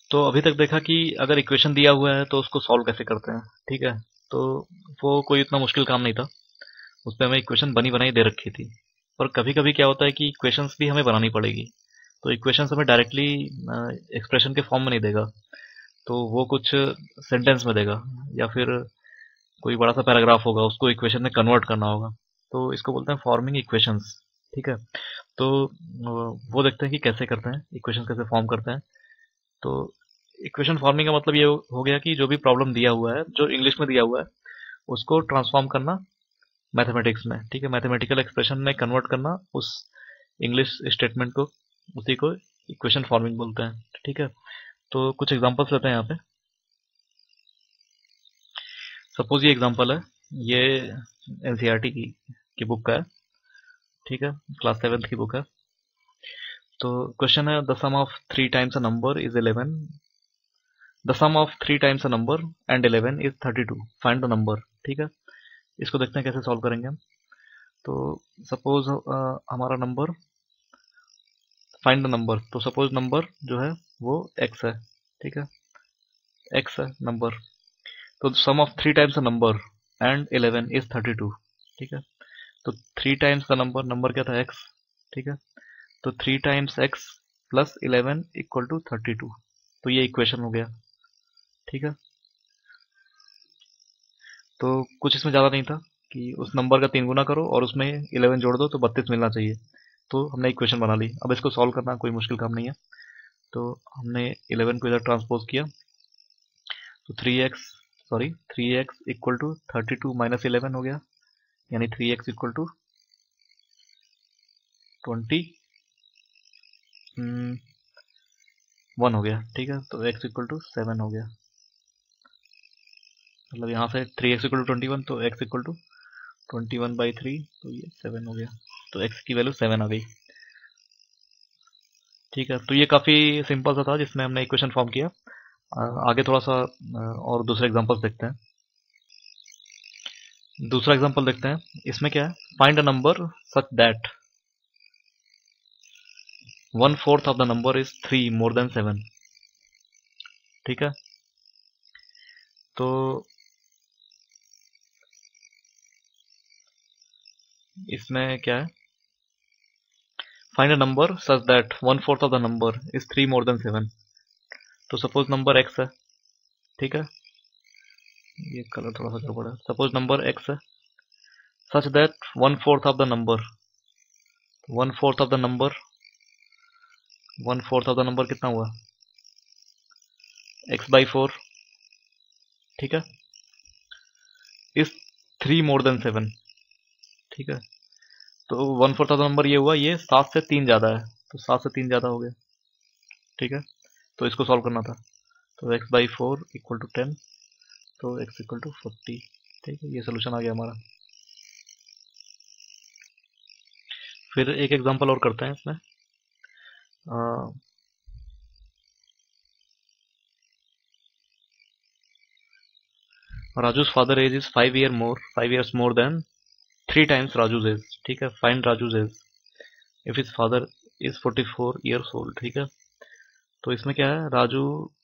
तो अभी तक देखा कि अगर इक्वेशन दिया हुआ है तो उसको सॉल्व कैसे करते हैं, ठीक है। तो वो कोई इतना मुश्किल काम नहीं था, उस पर हमें इक्वेशन बनी बनाई दे रखी थी। पर कभी कभी क्या होता है कि इक्वेशंस भी हमें बनानी पड़ेगी। तो इक्वेशंस हमें डायरेक्टली एक्सप्रेशन के फॉर्म में नहीं देगा, तो वो कुछ सेंटेंस में देगा, या फिर कोई बड़ा सा पैराग्राफ होगा, उसको इक्वेशन में कन्वर्ट करना होगा। तो इसको बोलते हैं फॉर्मिंग इक्वेशंस, ठीक है। तो वो देखते हैं कि कैसे करते हैं, इक्वेशन कैसे फॉर्म करते हैं। तो इक्वेशन फॉर्मिंग का मतलब ये हो गया कि जो भी प्रॉब्लम दिया हुआ है, जो इंग्लिश में दिया हुआ है, उसको ट्रांसफॉर्म करना मैथमेटिक्स में, ठीक है, मैथमेटिकल एक्सप्रेशन में कन्वर्ट करना उस इंग्लिश स्टेटमेंट को, उसी को इक्वेशन फॉर्मिंग बोलते हैं, ठीक है। तो कुछ एग्जांपल्स लेते हैं यहाँ पे। सपोज ये एग्जांपल है, ये एनसीईआरटी की बुक का है, ठीक है, क्लास 7th की बुक है। तो क्वेश्चन है, the sum of 3 times a number is 11, the sum of 3 times a number and 11 is 32, find the number, ठीक है। इसको देखते हैं कैसे सॉल्व करेंगे हम। तो सपोज हमारा नंबर, फाइंड द नंबर, तो सपोज नंबर जो है वो x है, ठीक है, x है नंबर। तो sum of 3 times the number and 11 is 32, ठीक है। तो 3 टाइम्स का नंबर, नंबर क्या था x, ठीक है। तो 3 times x plus 11 equal to 32। तो ये इक्वेशन हो गया, ठीक है। तो कुछ इसमें ज़्यादा नहीं था कि उस नंबर का 3 गुना करो और उसमें 11 जोड़ दो तो 32 मिलना चाहिए। तो हमने इक्वेशन बना ली। अब इसको सॉल्व करना कोई मुश्किल काम नहीं है। तो हमने 11 को इधर ट्रांसपोज किया, तो 3x इक्वल टू 32 माइनस 11 हो गया, यानी 3x इक्वल टू 21 हो गया, ठीक है। तो x इक्वल टू 7 हो गया, मतलब यहाँ से 3x इक्वल टू 21, तो x इक्वल टू 21/3, तो ये 7 हो गया। तो x की वैल्यू 7 आ गई, ठीक है। तो ये काफ़ी सिंपल सा था जिसमें हमने इक्वेशन फॉर्म किया। आगे थोड़ा सा और दूसरे एग्जांपल्स देखते हैं। दूसरा एग्जांपल देखते हैं, इसमें क्या है, find a number such that 1/4 of the number is 3 more than 7, ठीक है। तो इसमें क्या है, find a number such that 1/4 of the number is 3 more than 7। तो सपोज नंबर x है, ठीक है, ये कलर थोड़ा सा गड़बड़ है। सपोज नंबर x है such that 1/4 of the number, 1/4 of the number, 1/4 of the number कितना हुआ, x/4, ठीक है, इज 3 मोर देन 7, ठीक है। तो 1/4 ऑफ द नंबर ये हुआ, ये 7 से 3 ज्यादा है, तो 7 से 3 ज्यादा हो गया, ठीक है। तो इसको सॉल्व करना था, तो x/4 इक्वल टू 10, तो x इक्वल टू 40, ठीक है। ये सोल्यूशन आ गया हमारा। फिर एक एग्जांपल और करते हैं इसमें। Raju's father age is 5 years more than 3 times Raju's age, ठीक है। Find Raju's age if his father is 44 years old, ठीक है। तो इसमें क्या है, राजू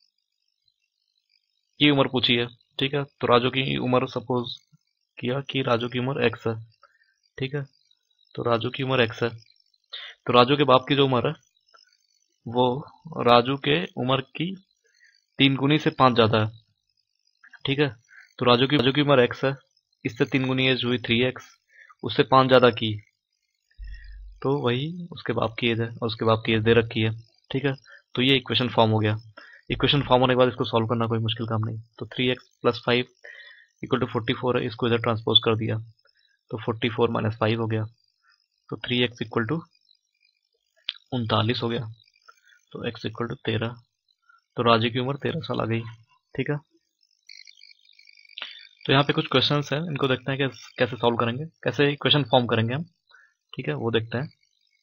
की उम्र पूछी है, ठीक है। तो राजू की उम्र सपोज किया कि राजू की उम्र x है, ठीक है। तो राजू की उम्र x है, तो राजू के बाप की जो उम्र है वो राजू के उम्र की 3 गुनी से 5 ज्यादा है, ठीक है। तो राजू की उम्र x है, इससे 3 गुनी एज हुई 3x, उससे 5 ज्यादा की, तो वही उसके बाप की एज है, और उसके बाप की एज दे रखी है, ठीक है। तो ये इक्वेशन फॉर्म हो गया। इक्वेशन फॉर्म होने के बाद इसको सॉल्व करना कोई मुश्किल काम नहीं। तो 3x प्लस 5 इक्वल टू 44 है, इसको इधर ट्रांसपोज कर दिया, तो 44 माइनस 5 हो गया, तो 3x इक्वल टू 39 हो गया, तो x इक्वल टू 13। तो राजू की उम्र 13 साल आ गई, ठीक है। तो यहाँ पे कुछ क्वेश्चंस हैं, इनको देखते हैं कि कैसे सॉल्व करेंगे, कैसे इक्वेशन फॉर्म करेंगे हम, ठीक है, वो देखते हैं।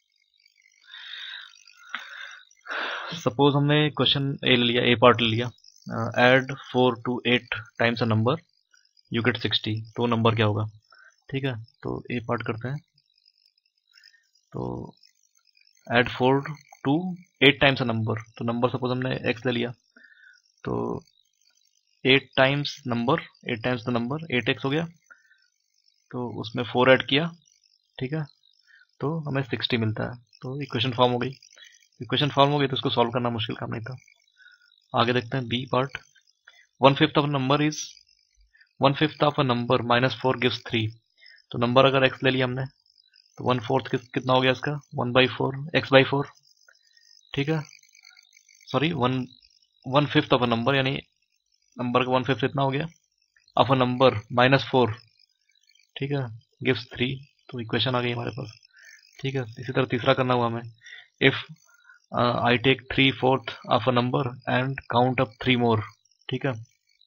सपोज हमने क्वेश्चन ए ले लिया, ए पार्ट ले लिया, add 4 to 8 times a number you get 60, तो नंबर क्या होगा, ठीक है। तो ए पार्ट करते हैं। तो add 4 to 8 times a number, तो नंबर सपोज हमने एक्स ले लिया, तो 8 टाइम्स द नंबर 8x हो गया, तो उसमें 4 ऐड किया, ठीक है, तो हमें 60 मिलता है। तो इक्वेशन फॉर्म हो गई। इक्वेशन फॉर्म हो गई तो इसको सॉल्व करना मुश्किल काम नहीं था। आगे देखते हैं B part. 1/5 of number is 1/5 of a number -4 gives 3। तो नंबर अगर x ले लिया हमने तो 1/4 कितना हो गया इसका, 1/4 x/4, ठीक है, सॉरी 1/5 ऑफ अ नंबर, यानी नंबर का 1/5 इतना हो गया, ऑफ अ नंबर -4, ठीक है, गिव्स 3। तो इक्वेशन आ गई हमारे पास, ठीक है। इसी तरह तीसरा करना हुआ हमें, if I take 3/4 of a number and count up 3 more, ठीक है,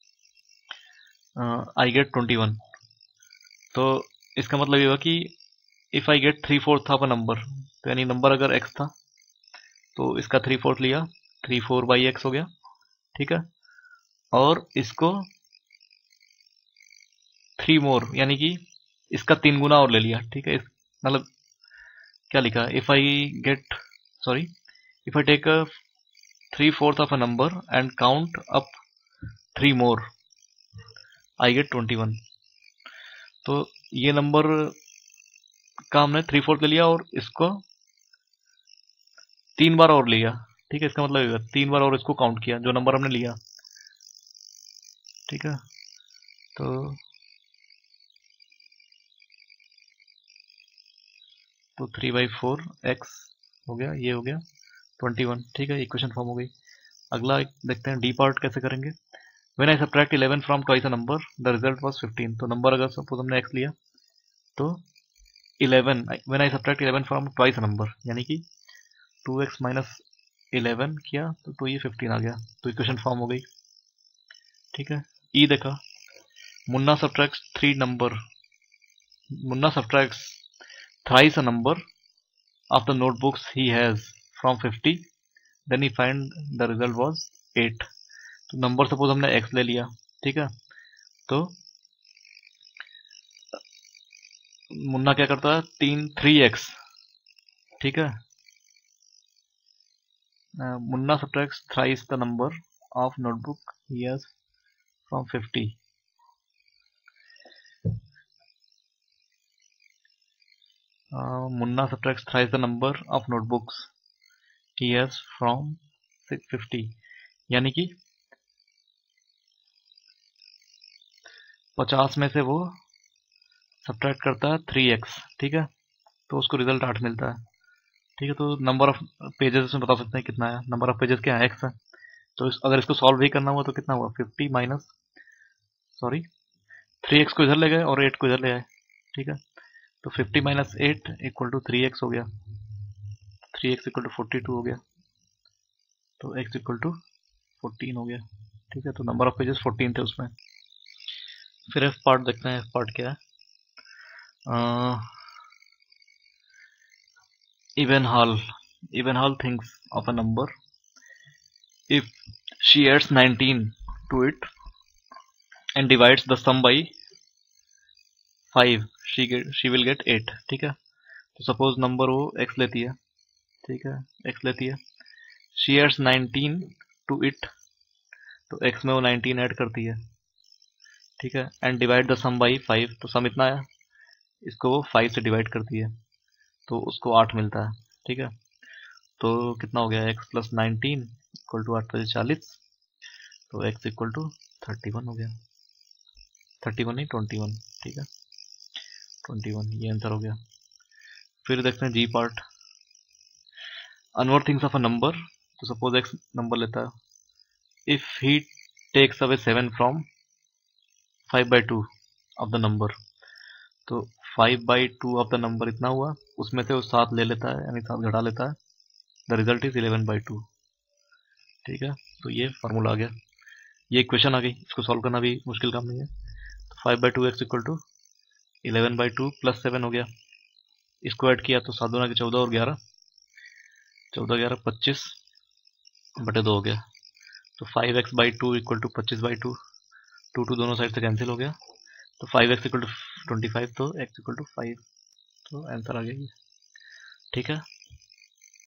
आई गेट 21। तो इसका मतलब ये हुआ कि if I get 3/4 of a number, तो यानी नंबर अगर x था तो इसका 3/4 लिया, 3/4/x हो गया, ठीक है, और इसको 3 मोर यानी कि इसका 3 गुना और ले लिया, ठीक है। मतलब क्या लिखा, if I get, sorry, if I take 3/4 of a number and count up 3 more, I get 21। तो ये नंबर का हमने 3/4 ले लिया और इसको 3 बार और लिया, ठीक है। इसका मतलब 3 बार और इसको काउंट किया जो नंबर हमने लिया, ठीक है। तो 3/4 x हो गया, ये हो गया 21, ठीक है। इक्वेशन फॉर्म हो गई। अगला देखते हैं डी पार्ट कैसे करेंगे। When I subtract 11 from twice a number the result was 15। तो नंबर अगर सपोज हमने x लिया तो 11, when I subtract 11 from twice a number, यानी कि 2x माइनस 11 किया तो ये 15 आ गया। तो इक्वेशन फॉर्म हो गई, ठीक है। ई देखा, Munna subtracts 3 number, Munna subtracts thrice a number of the notebooks he has from 50, then he find the result was 8। तो नंबर सपोज हमने x ले लिया, ठीक है, तो मुन्ना क्या करता है, 3x, ठीक है, Munna subtracts thrice the number of notebook he has from 50। Munna subtracts thrice the number of notebooks he has from 50, यानी कि 50 में से वो सब्ट्रैक्ट करता है 3x, ठीक है, तो उसको रिजल्ट 8 मिलता है, ठीक है। तो नंबर ऑफ पेजेस इसमें बता सकते हैं कितना है, नंबर ऑफ पेजेस क्या है, x है। तो अगर इसको सॉल्व भी करना हुआ तो कितना हुआ, 50 माइनस, सॉरी, 3x को इधर ले गए और 8 को इधर ले आए, ठीक है। तो 50 माइनस 8 इक्वल टू 3x हो गया, 3x इक्वल टू 42 हो गया, तो x इक्वल टू 14 हो गया, ठीक है। तो नंबर ऑफ पेजेस 14 थे उसमें। फिर एफ पार्ट देखते हैं, एफ पार्ट क्या है। even hall thinks of a number, if she adds 19 to it and divides the sum by 5, she will get 8, ठीक है। तो सपोज नंबर वो x लेती है, ठीक है, x लेती है, she adds 19 to it, तो x में वो 19 ऐड करती है, ठीक है, and divide the sum by 5, तो सम इतना आया, इसको वो 5 से डिवाइड करती है तो उसको 8 मिलता है, ठीक है। तो कितना हो गया, x प्लस 19 इक्वल टू 8 × 40, तो x इक्वल टू 31 हो गया, 31 नहीं 21, ठीक है, 21 ये आंसर हो गया। फिर देखते हैं G part, Anwar thinks of a number. तो सपोज x नंबर लेता है, इफ ही टेक्स अवे 7 फ्रॉम 5/2 ऑफ द नंबर, तो 5/2 ऑफ द नंबर इतना हुआ, उसमें से वो 7 ले लेता है यानी 7 घटा लेता है, द रिजल्ट इज 11/2, ठीक है। तो ये फार्मूला आ गया, ये इक्वेशन आ गई, इसको सॉल्व करना भी मुश्किल काम नहीं है। तो 5/2x इक्वल टू 11/2 प्लस 7 हो गया, इसको ऐड किया तो 7 दूना के 14 और 11, 14 11 25/2 हो गया। तो 5x/2 इक्वल टू 25/2, 2 दोनों साइड से कैंसिल हो गया, तो 5x इक्वल टू 25, तो x इक्वल टू 5, तो आंसर आ गया ये, ठीक है।